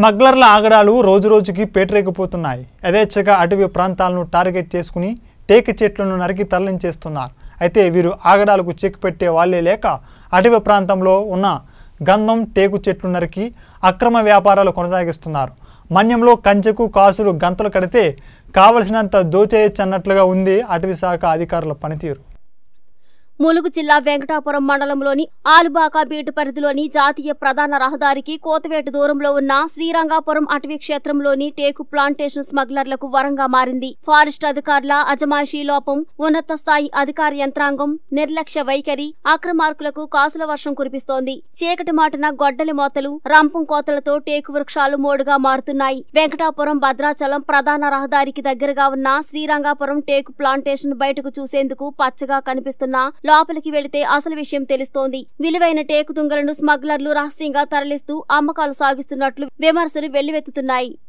స్మగ్లర్ల ఆగడాలు రోజురోజుకి పేటరేగిపోతున్నాయి. యథేచ్ఛగా అటవీ ప్రాంతాలను టార్గెట్ చేసుకుని టేకు చెట్లను నరికి తరలించేస్తున్నారు. అయితే వీరు ఆగడాలకు చెక్ పెట్టే వాళ్ళే లేక అటవీ ప్రాంతంలో ఉన్న గంధం టేకు చెట్లు నరికి అక్రమ వ్యాపారాలు కొనసాగిస్తున్నారు. మన్యంలో కంచెకు కాసులు గంతలు కడితే కావలసినంత దోచేయచ్చన్నట్లుగా ఉంది అటవీ శాఖ అధికారుల పనితీరు. ములుగు జిల్లా వెంకటాపురం మండలంలోని ఆలుబాక బీటు పరిధిలోని జాతీయ ప్రధాన రహదారికి కోతవేటు దూరంలో ఉన్న శ్రీరంగాపురం అటవీ క్షేత్రంలోని టేకు ప్లాంటేషన్ స్మగ్లర్లకు వరంగా మారింది. ఫారెస్ట్ అధికారుల అజమాయిషీ లోపం, ఉన్నత స్థాయి అధికార యంత్రాంగం నిర్లక్ష్య వైఖరి అక్రమార్కులకు కాసుల వర్షం కురిపిస్తోంది. చీకటి మాటున గొడ్డలి మోతలు, రంపం కోతలతో టేకు వృక్షాలు మోడుగా మారుతున్నాయి. వెంకటాపురం భద్రాచలం ప్రధాన రహదారికి దగ్గరగా ఉన్న శ్రీరంగాపురం టేకు ప్లాంటేషన్ బయటకు చూసేందుకు పచ్చగా కనిపిస్తున్న లోపలికి వెళితే అసలు విషయం తెలుస్తోంది. విలువైన టేకు దుంగలను స్మగ్లర్లు రహస్యంగా తరలిస్తూ అమ్మకాలు సాగిస్తున్నట్లు విమర్శలు వెల్లువెత్తుతున్నాయి.